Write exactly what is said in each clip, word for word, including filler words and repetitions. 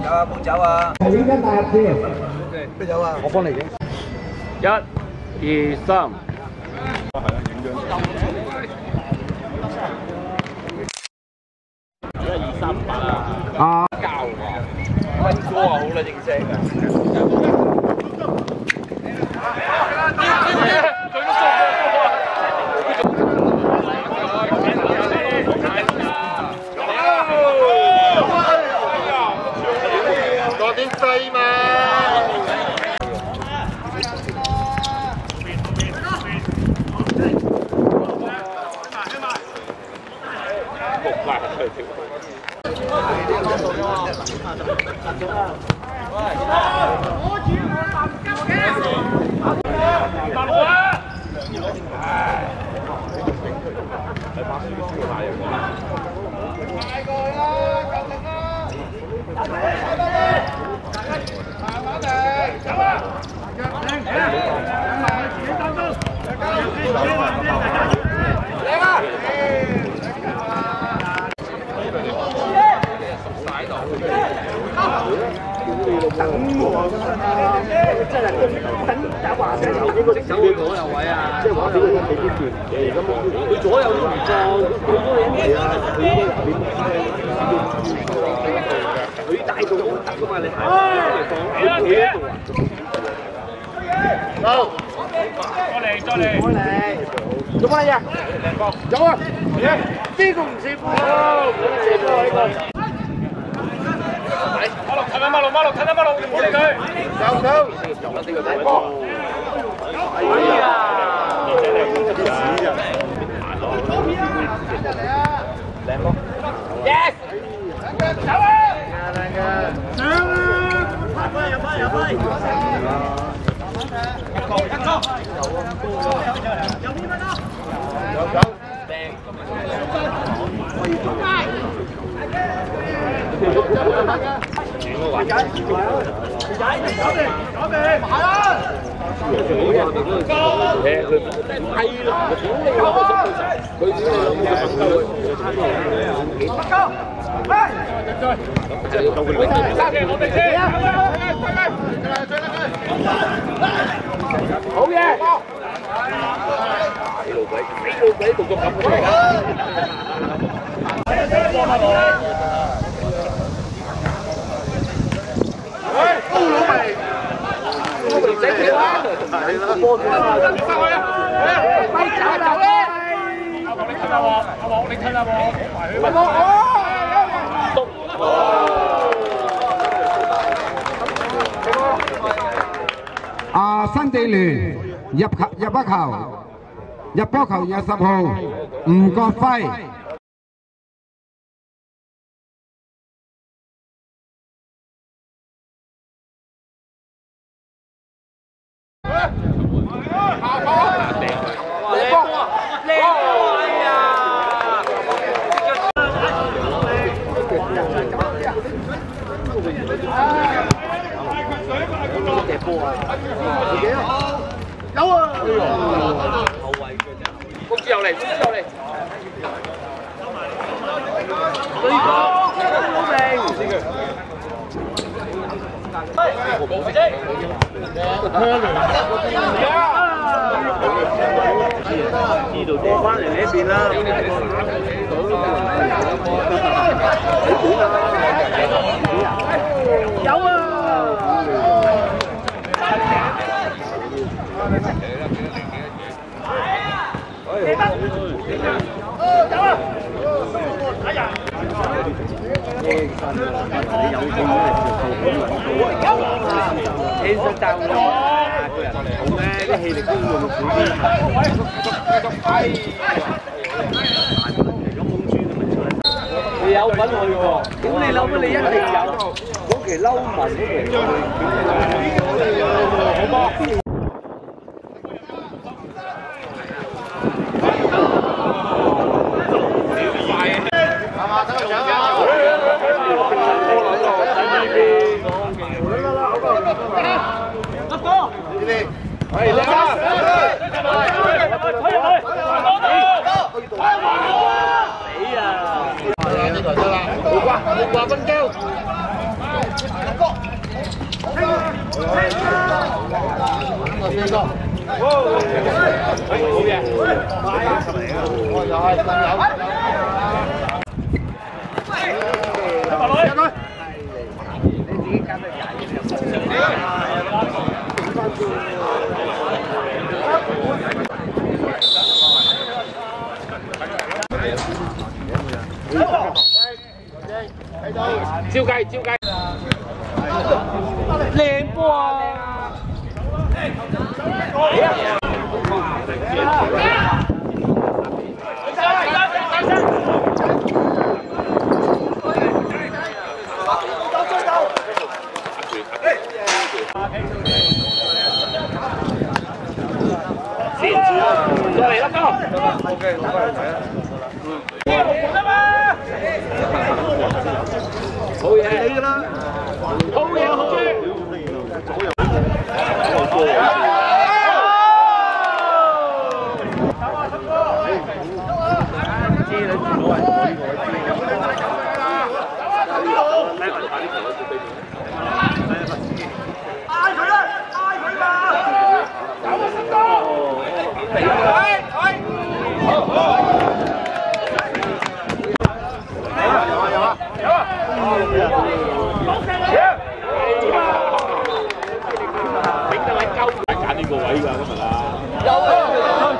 走啊，冇走啊！係應該帶入先。邊走啊？我幫你影。一、二、三。係啊，影張。一二三八啊！啊！教啊！温哥啊，好啦，正聲啊！ 多啲細嘛！仆街佢條。大佬啊！太過啦，夠力啦！ 慢慢嚟，走啊！靚靚，等埋自己當中，靚啊！等我，真係等打橫嘅時候應該走去左右位啊！即係話俾佢聽俾啲段，誒咁佢左右都唔放，佢多嘢係啊，佢應該俾佢帶到好得噶嘛，你睇嚟放佢企喺度啊！好，再嚟再嚟，再嚟，做乜嘢？有啊！呢個唔似波，唔似波呢個。 馬六近啊！馬六馬六近啊！馬六唔好理佢。有手。有啦，呢個大波。哎呀！靚波。Yes。走啊！靚嘅。上啊！入翻入翻入翻。一個一個。有邊乜啊？有手。靚。轉個位，仔，仔，走地，走地，埋啦！係啦，屌你老母！佢屌你老母！不夠，喂！就要到佢哋揸嘅，我哋先。好嘢！死老鬼，死老鬼，動作咁嘅。高佬味，高佬仔跳啊！係啦，波住啦，跟住翻去啊！快走啦！阿黃你吞下喎，阿黃你吞下喎，埋去。 啊！新地聯入球入一球，入波球廿十號吳國輝。 有啊！後衞嘅啫，公主又嚟，公主又嚟。對角，好明。冇事啫。呢度過翻嚟呢邊啦。有啊！ 走啊！哎呀！你有空天生鬥嘅，個人好咩？啲氣力都用少啲。係。咁懵豬都咪出嚟。你有份去喎？屌你老母！你一定有。嗰期嬲文嗰期。好波。 係啦！推入去，死啊！呢台得啦，冇掛冇掛分膠。 照計照計，靚波啊！先再嚟啦，哥。OK， 我過嚟睇啦。好嘢，你㗎啦，好嘢，好嘢。左右，左右。知你唔好係我呢個，拉埋快啲球去俾佢。嗌佢啦，嗌佢嘛！有啊，新哥。係係。好好。有啊有啊有啊！頂得位鳩佢揀呢個位㗎，今日啊！有啊！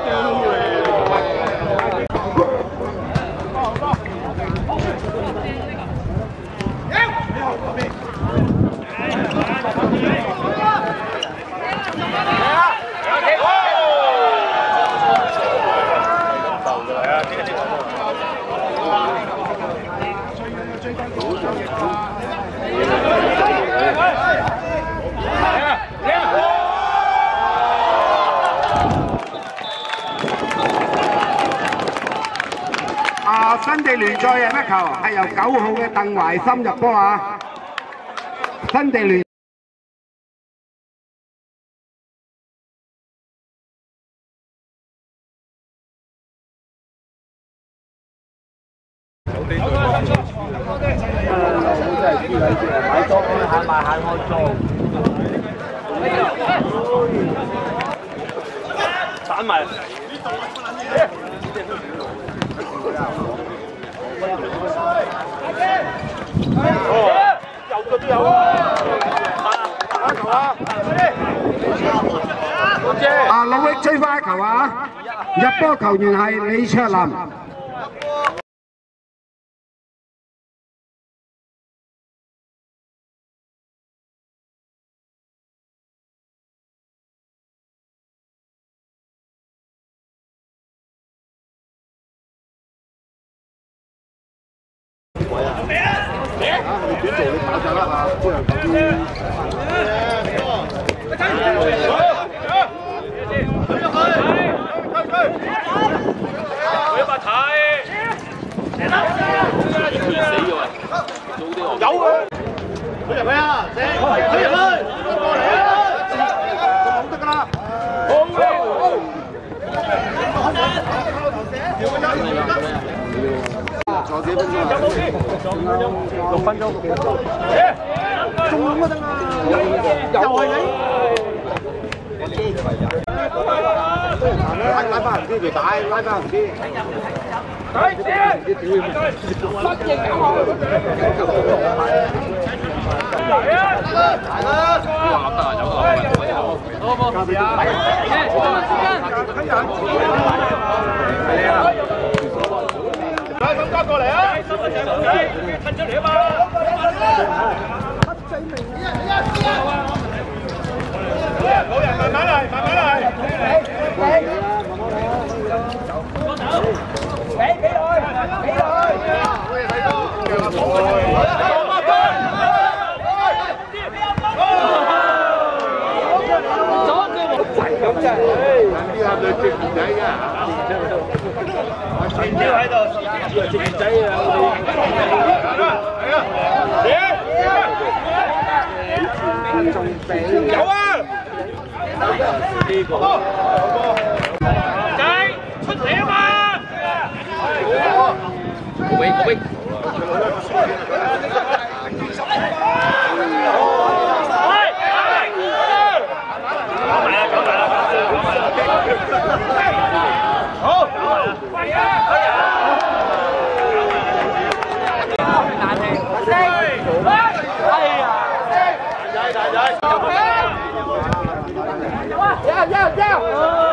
啊！新地聯再入一球，係由九號嘅鄧懷森入波啊！新地聯。 買多行埋行開做，鏟埋。有個都有啊！打球啊！ 啊！老域追翻一球啊！入波球員係李卓林。 你短做你打就啦嘛，都有啲。佢一百睇。死喎！有啊！佢入去啊！佢入去，過嚟啊！好得㗎啦！好嘅。仲有幾分鐘啊？六分鐘。仲諗嗰陣啊！又係你。拉拉翻唔知條帶，拉翻唔知。帶住。乜嘢搞啊？嚟啊！嚟啦！哇！得啊，有啊！好唔好？係啊！係啊！來，咁加過嚟啊！伸個仔冇仔，褪出嚟啊嘛！黑仔明，一人一人一人。老人老人，慢慢嚟，慢慢嚟。俾走走，俾俾落去，俾落去。喂，睇到，左腳冇齊咁啫。呢下對直仔㗎。前腰喺度，以為直仔啊！有啊！呢個仔出嚟啊嘛！喂喂！ 要要要！